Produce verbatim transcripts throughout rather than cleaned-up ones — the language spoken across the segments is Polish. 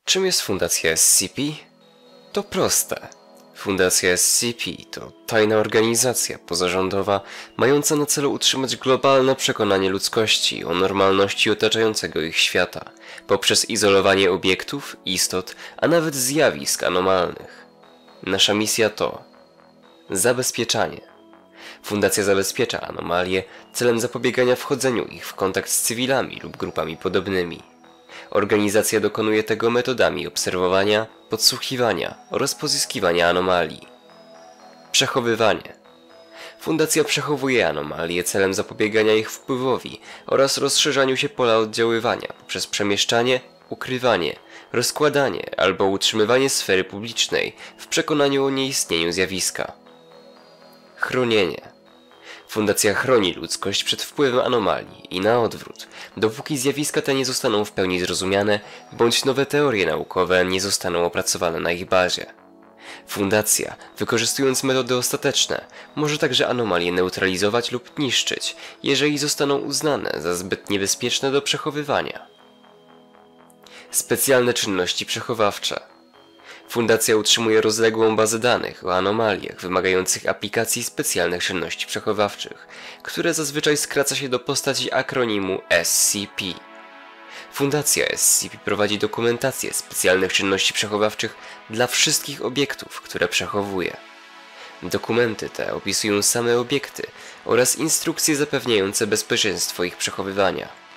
Czym jest Fundacja S C P? To proste. Fundacja S C P to tajna organizacja pozarządowa mająca na celu utrzymać globalne przekonanie ludzkości o normalności otaczającego ich świata poprzez izolowanie obiektów, istot, a nawet zjawisk anomalnych. Nasza misja to zabezpieczanie. Fundacja zabezpiecza anomalie celem zapobiegania wchodzeniu ich w kontakt z cywilami lub grupami podobnymi. Organizacja dokonuje tego metodami obserwowania, podsłuchiwania oraz pozyskiwania anomalii. Przechowywanie. Fundacja przechowuje anomalie celem zapobiegania ich wpływowi oraz rozszerzaniu się pola oddziaływania poprzez przemieszczanie, ukrywanie, rozkładanie albo utrzymywanie sfery publicznej w przekonaniu o nieistnieniu zjawiska. Chronienie. Fundacja chroni ludzkość przed wpływem anomalii i na odwrót, dopóki zjawiska te nie zostaną w pełni zrozumiane, bądź nowe teorie naukowe nie zostaną opracowane na ich bazie. Fundacja, wykorzystując metody ostateczne, może także anomalie neutralizować lub niszczyć, jeżeli zostaną uznane za zbyt niebezpieczne do przechowywania. Specjalne czynności przechowawcze. Fundacja utrzymuje rozległą bazę danych o anomaliach wymagających aplikacji specjalnych czynności przechowawczych, które zazwyczaj skraca się do postaci akronimu S C P. Fundacja S C P prowadzi dokumentację specjalnych czynności przechowawczych dla wszystkich obiektów, które przechowuje. Dokumenty te opisują same obiekty oraz instrukcje zapewniające bezpieczeństwo ich przechowywania.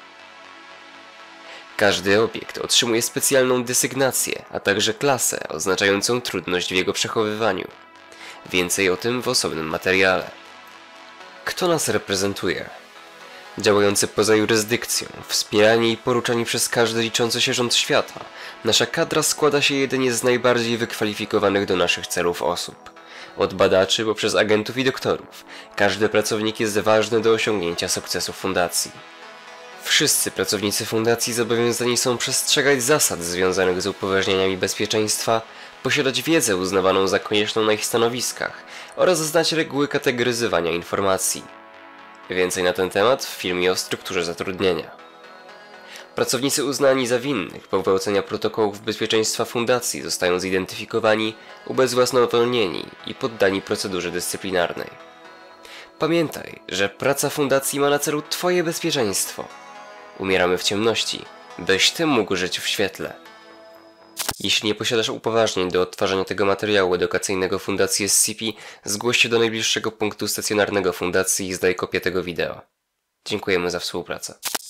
Każdy obiekt otrzymuje specjalną desygnację, a także klasę oznaczającą trudność w jego przechowywaniu. Więcej o tym w osobnym materiale. Kto nas reprezentuje? Działający poza jurysdykcją, wspierani i poruczani przez każdy liczący się rząd świata, nasza kadra składa się jedynie z najbardziej wykwalifikowanych do naszych celów osób. Od badaczy poprzez agentów i doktorów, każdy pracownik jest ważny do osiągnięcia sukcesu fundacji. Wszyscy pracownicy fundacji zobowiązani są przestrzegać zasad związanych z upoważnieniami bezpieczeństwa, posiadać wiedzę uznawaną za konieczną na ich stanowiskach oraz znać reguły kategoryzowania informacji. Więcej na ten temat w filmie o strukturze zatrudnienia. Pracownicy uznani za winnych pogwałcenia protokołów bezpieczeństwa fundacji zostają zidentyfikowani, ubezwłasnowolnieni i poddani procedurze dyscyplinarnej. Pamiętaj, że praca fundacji ma na celu Twoje bezpieczeństwo. Umieramy w ciemności, byś Ty mógł żyć w świetle. Jeśli nie posiadasz upoważnień do odtwarzania tego materiału edukacyjnego Fundacji S C P, zgłoś się do najbliższego punktu stacjonarnego fundacji i zdaj kopię tego wideo. Dziękujemy za współpracę.